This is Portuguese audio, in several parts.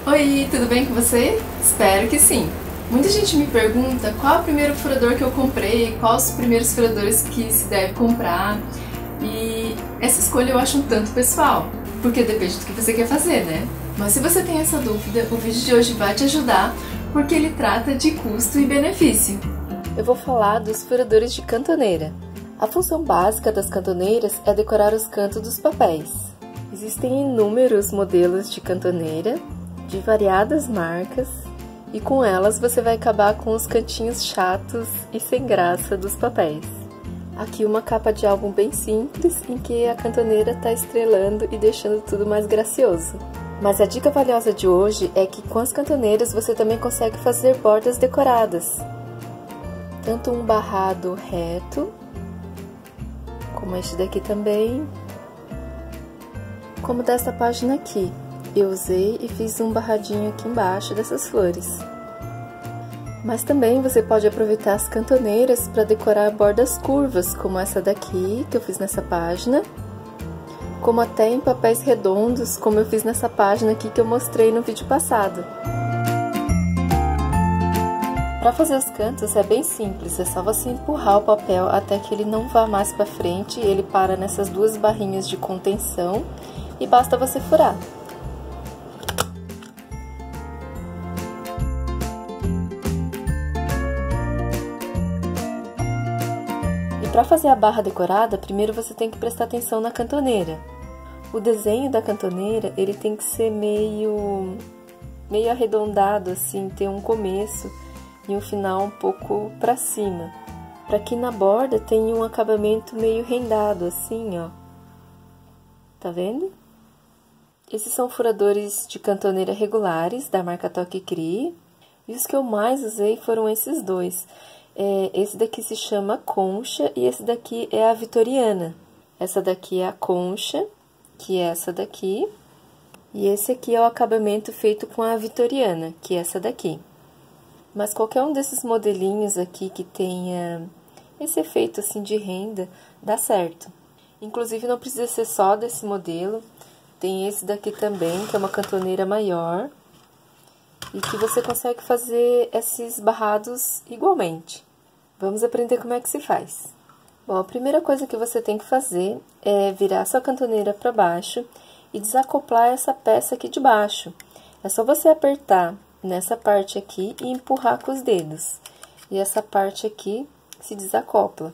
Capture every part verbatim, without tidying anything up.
Oi, tudo bem com você? Espero que sim! Muita gente me pergunta qual é o primeiro furador que eu comprei, quais os primeiros furadores que se deve comprar, e essa escolha eu acho um tanto pessoal, porque depende do que você quer fazer, né? Mas se você tem essa dúvida, o vídeo de hoje vai te ajudar, porque ele trata de custo e benefício. Eu vou falar dos furadores de cantoneira. A função básica das cantoneiras é decorar os cantos dos papéis. Existem inúmeros modelos de cantoneira, de variadas marcas, e com elas você vai acabar com os cantinhos chatos e sem graça dos papéis. Aqui uma capa de álbum bem simples, em que a cantoneira está estrelando e deixando tudo mais gracioso. Mas a dica valiosa de hoje é que com as cantoneiras você também consegue fazer bordas decoradas. Tanto um barrado reto, como este daqui também, como dessa página aqui. Eu usei e fiz um barradinho aqui embaixo dessas flores. Mas também você pode aproveitar as cantoneiras para decorar bordas curvas, como essa daqui, que eu fiz nessa página, como até em papéis redondos, como eu fiz nessa página aqui que eu mostrei no vídeo passado. Para fazer os cantos é bem simples, é só você empurrar o papel até que ele não vá mais para frente, ele para nessas duas barrinhas de contenção e basta você furar. Para fazer a barra decorada, primeiro você tem que prestar atenção na cantoneira. O desenho da cantoneira, ele tem que ser meio, meio arredondado, assim, ter um começo e um final um pouco para cima. Para que na borda tenha um acabamento meio rendado, assim, ó. Tá vendo? Esses são furadores de cantoneira regulares, da marca Toque Crie. E os que eu mais usei foram esses dois. É, esse daqui se chama Concha e esse daqui é a Vitoriana. Essa daqui é a Concha, que é essa daqui. E esse aqui é o acabamento feito com a Vitoriana, que é essa daqui. Mas qualquer um desses modelinhos aqui que tenha esse efeito assim de renda, dá certo. Inclusive não precisa ser só desse modelo. Tem esse daqui também, que é uma cantoneira maior. E que você consegue fazer esses barrados igualmente. Vamos aprender como é que se faz. Bom, a primeira coisa que você tem que fazer é virar sua cantoneira para baixo e desacoplar essa peça aqui de baixo. É só você apertar nessa parte aqui e empurrar com os dedos. E essa parte aqui se desacopla.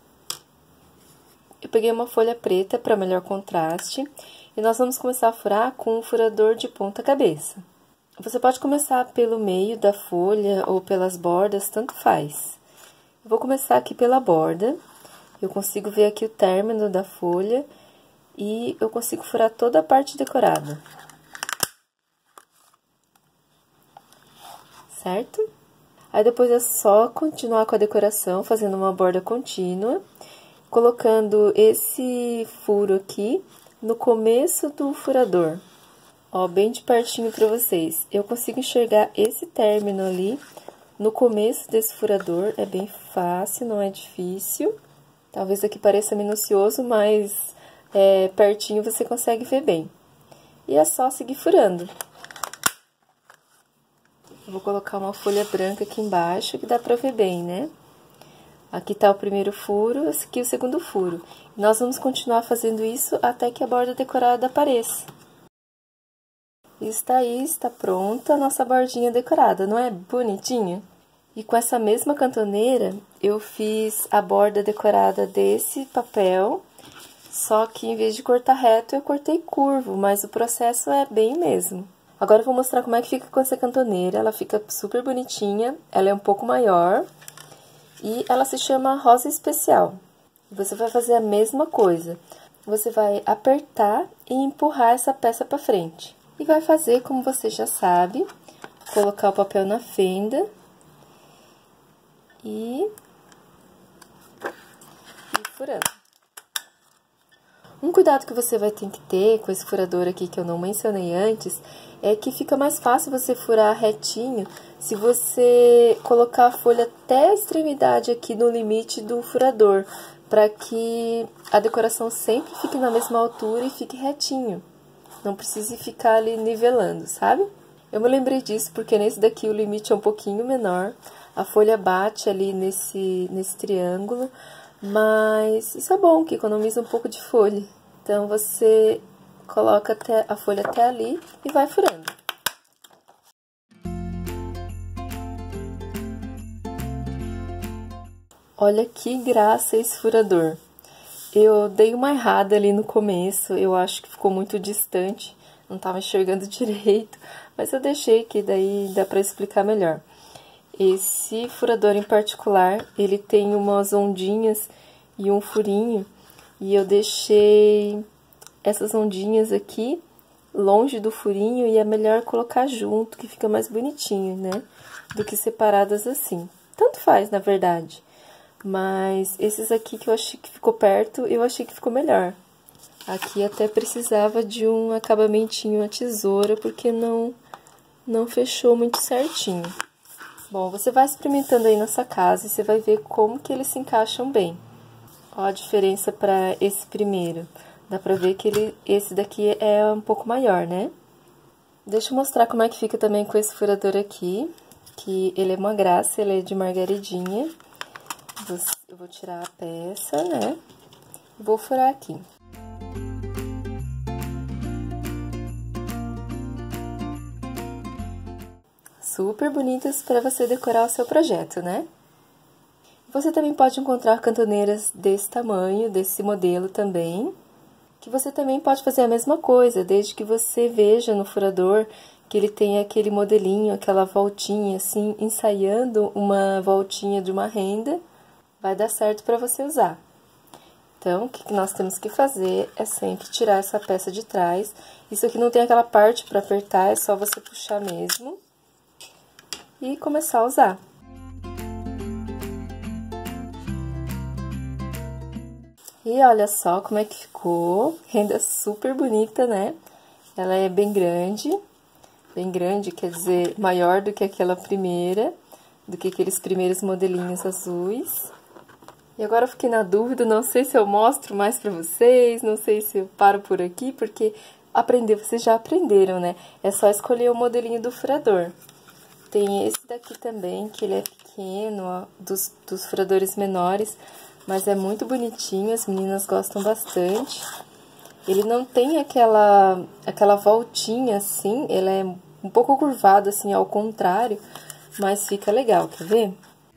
Eu peguei uma folha preta para melhor contraste e nós vamos começar a furar com um furador de ponta cabeça. Você pode começar pelo meio da folha ou pelas bordas, tanto faz. Eu vou começar aqui pela borda, eu consigo ver aqui o término da folha e eu consigo furar toda a parte decorada. Certo? Aí depois é só continuar com a decoração, fazendo uma borda contínua, colocando esse furo aqui no começo do furador. Ó, bem de pertinho para vocês. Eu consigo enxergar esse término ali no começo desse furador. É bem fácil, não é difícil. Talvez aqui pareça minucioso, mas é, pertinho você consegue ver bem. E é só seguir furando. Eu vou colocar uma folha branca aqui embaixo, que dá para ver bem, né? Aqui tá o primeiro furo, esse aqui é o segundo furo. E nós vamos continuar fazendo isso até que a borda decorada apareça. Está aí, está pronta a nossa bordinha decorada, não é bonitinha? E com essa mesma cantoneira, eu fiz a borda decorada desse papel, só que em vez de cortar reto, eu cortei curvo, mas o processo é bem mesmo. Agora eu vou mostrar como é que fica com essa cantoneira, ela fica super bonitinha, ela é um pouco maior, e ela se chama Rosa Especial. Você vai fazer a mesma coisa, você vai apertar e empurrar essa peça para frente. E vai fazer como você já sabe, colocar o papel na fenda e ir furando. Um cuidado que você vai ter que ter com esse furador aqui que eu não mencionei antes, é que fica mais fácil você furar retinho se você colocar a folha até a extremidade aqui no limite do furador, para que a decoração sempre fique na mesma altura e fique retinho. Não precise ficar ali nivelando, sabe? Eu me lembrei disso porque nesse daqui o limite é um pouquinho menor, a folha bate ali nesse, nesse triângulo, mas isso é bom, que economiza um pouco de folha. Então, você coloca até a folha até ali e vai furando. Olha que graça esse furador. Eu dei uma errada ali no começo, eu acho que ficou muito distante, não estava enxergando direito, mas eu deixei que daí dá para explicar melhor. Esse furador em particular, ele tem umas ondinhas e um furinho, e eu deixei essas ondinhas aqui longe do furinho e é melhor colocar junto, que fica mais bonitinho, né? Do que separadas assim. Tanto faz, na verdade. Mas esses aqui que eu achei que ficou perto, eu achei que ficou melhor. Aqui até precisava de um acabamentinho a tesoura, porque não, não fechou muito certinho. Bom, você vai experimentando aí na sua casa e você vai ver como que eles se encaixam bem. Ó a diferença para esse primeiro. Dá pra ver que ele, esse daqui é um pouco maior, né? Deixa eu mostrar como é que fica também com esse furador aqui, que ele é uma graça, ele é de margaridinha. Eu vou tirar a peça, né? Vou furar aqui. Super bonitas para você decorar o seu projeto, né? Você também pode encontrar cantoneiras desse tamanho, desse modelo também, que você também pode fazer a mesma coisa, desde que você veja no furador que ele tem aquele modelinho, aquela voltinha assim, ensaiando uma voltinha de uma renda, vai dar certo para você usar. Então, o que nós temos que fazer é sempre tirar essa peça de trás. Isso aqui não tem aquela parte para apertar, é só você puxar mesmo e começar a usar. E olha só como é que ficou, renda super bonita, né? Ela é bem grande, bem grande quer dizer maior do que aquela primeira, do que aqueles primeiros modelinhos azuis. E agora eu fiquei na dúvida, não sei se eu mostro mais pra vocês, não sei se eu paro por aqui, porque aprender vocês já aprenderam, né? É só escolher o modelinho do furador. Tem esse daqui também, que ele é pequeno, ó, dos, dos furadores menores, mas é muito bonitinho, as meninas gostam bastante. Ele não tem aquela, aquela voltinha assim, ele é um pouco curvado assim, ao contrário, mas fica legal, quer ver?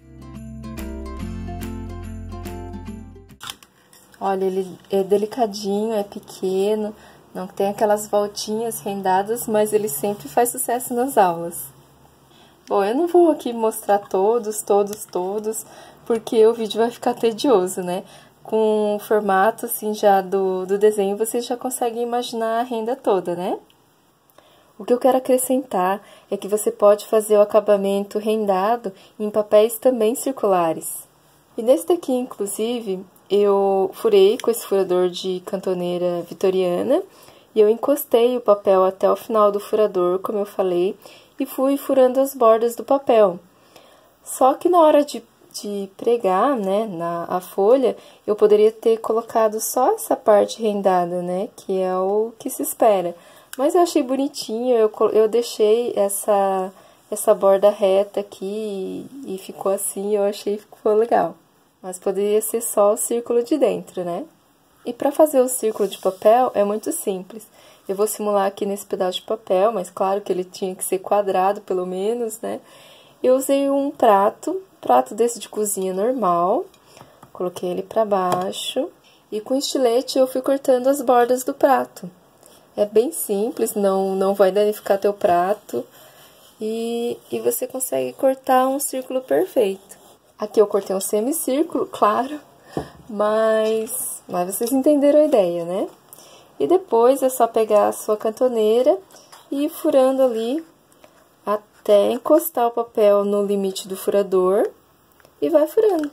Olha, ele é delicadinho, é pequeno, não tem aquelas voltinhas rendadas, mas ele sempre faz sucesso nas aulas. Bom, eu não vou aqui mostrar todos, todos, todos, porque o vídeo vai ficar tedioso, né? Com o formato, assim, já do, do desenho, vocês já conseguem imaginar a renda toda, né? O que eu quero acrescentar é que você pode fazer o acabamento rendado em papéis também circulares. E nesse daqui, inclusive, eu furei com esse furador de cantoneira vitoriana e eu encostei o papel até o final do furador, como eu falei, e fui furando as bordas do papel. Só que na hora de, de pregar, né, na a folha, eu poderia ter colocado só essa parte rendada, né, que é o que se espera. Mas eu achei bonitinho, eu, eu deixei essa, essa borda reta aqui e, e ficou assim, eu achei que ficou legal. Mas poderia ser só o círculo de dentro, né? E para fazer o círculo de papel é muito simples. Eu vou simular aqui nesse pedaço de papel, mas claro que ele tinha que ser quadrado pelo menos, né? Eu usei um prato, prato desse de cozinha normal, coloquei ele para baixo e com estilete eu fui cortando as bordas do prato. É bem simples, não, não vai danificar teu prato e, e você consegue cortar um círculo perfeito. Aqui eu cortei um semicírculo, claro, mas, mas vocês entenderam a ideia, né? E depois é só pegar a sua cantoneira e ir furando ali até encostar o papel no limite do furador e vai furando.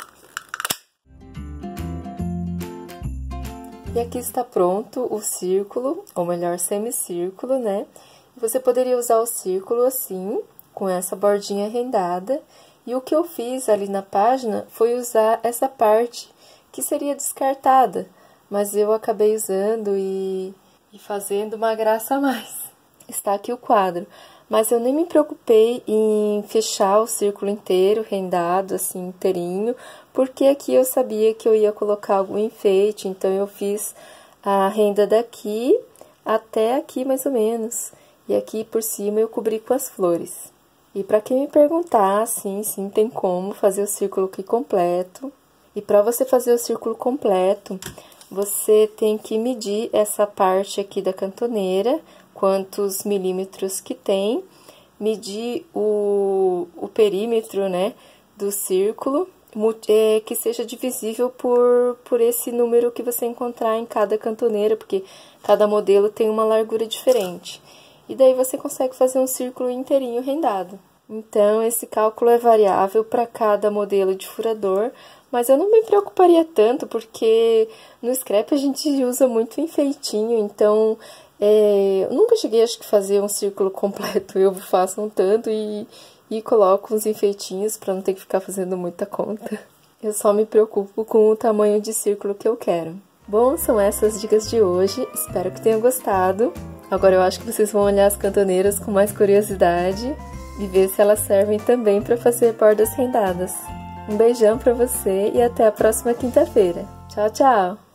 E aqui está pronto o círculo, ou melhor, semicírculo, né? Você poderia usar o círculo assim, com essa bordinha rendada. E o que eu fiz ali na página foi usar essa parte que seria descartada, mas eu acabei usando e, e fazendo uma graça a mais. Está aqui o quadro, Mas eu nem me preocupei em fechar o círculo inteiro, rendado, assim, inteirinho, porque aqui eu sabia que eu ia colocar algum enfeite, então eu fiz a renda daqui até aqui mais ou menos. E aqui por cima eu cobri com as flores. E para quem me perguntar, sim, sim, tem como fazer o círculo aqui completo. E para você fazer o círculo completo, você tem que medir essa parte aqui da cantoneira, quantos milímetros que tem, medir o, o perímetro, né, do círculo, é, que seja divisível por, por esse número que você encontrar em cada cantoneira, porque cada modelo tem uma largura diferente. E daí você consegue fazer um círculo inteirinho rendado. Então, esse cálculo é variável para cada modelo de furador, mas eu não me preocuparia tanto, porque no scrap a gente usa muito enfeitinho, então é, eu nunca cheguei acho que fazer um círculo completo, eu faço um tanto e, e coloco uns enfeitinhos para não ter que ficar fazendo muita conta. Eu só me preocupo com o tamanho de círculo que eu quero. Bom, são essas dicas de hoje, espero que tenham gostado. Agora eu acho que vocês vão olhar as cantoneiras com mais curiosidade e ver se elas servem também para fazer bordas rendadas. Um beijão para você e até a próxima quinta-feira. Tchau, tchau!